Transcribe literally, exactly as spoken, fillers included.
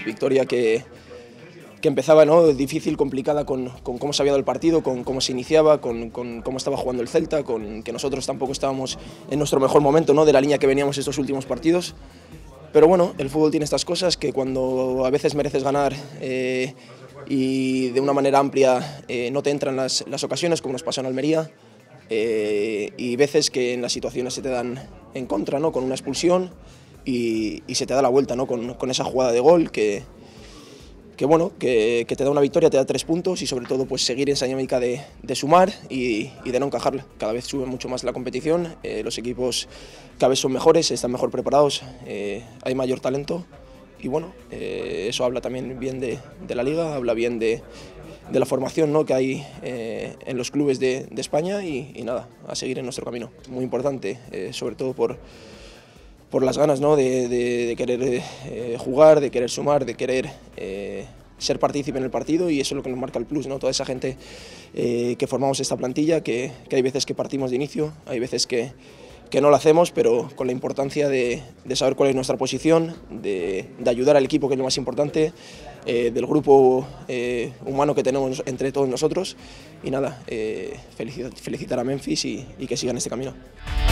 victoria que, que empezaba, ¿no?, difícil, complicada con, con cómo se había dado el partido, con cómo se iniciaba, con, con cómo estaba jugando el Celta, con que nosotros tampoco estábamos en nuestro mejor momento, ¿no?, de la línea que veníamos estos últimos partidos. Pero bueno, el fútbol tiene estas cosas que cuando a veces mereces ganar eh, y de una manera amplia eh, no te entran las, las ocasiones, como nos pasó en Almería, eh, y veces que en las situaciones se te dan en contra, ¿no?, con una expulsión y, y se te da la vuelta, ¿no?, con, con esa jugada de gol que, que, bueno, que, que te da una victoria, te da tres puntos y sobre todo pues seguir esa dinámica de, de sumar y, y de no encajarla. Cada vez sube mucho más la competición, eh, los equipos cada vez son mejores, están mejor preparados, eh, hay mayor talento y bueno, eh, eso habla también bien de, de la liga, habla bien de, de la formación, ¿no?, que hay eh, en los clubes de, de España y, y nada, a seguir en nuestro camino. Muy importante, eh, sobre todo por, por las ganas, ¿no?, de, de, de querer eh, jugar, de querer sumar, de querer eh, ser partícipe en el partido y eso es lo que nos marca el plus, ¿no?, toda esa gente eh, que formamos esta plantilla, que, que hay veces que partimos de inicio, hay veces que que no lo hacemos, pero con la importancia de, de saber cuál es nuestra posición, de, de ayudar al equipo, que es lo más importante, eh, del grupo eh, humano que tenemos entre todos nosotros y nada, eh, felicitar, felicitar a Memphis y, y que sigan este camino.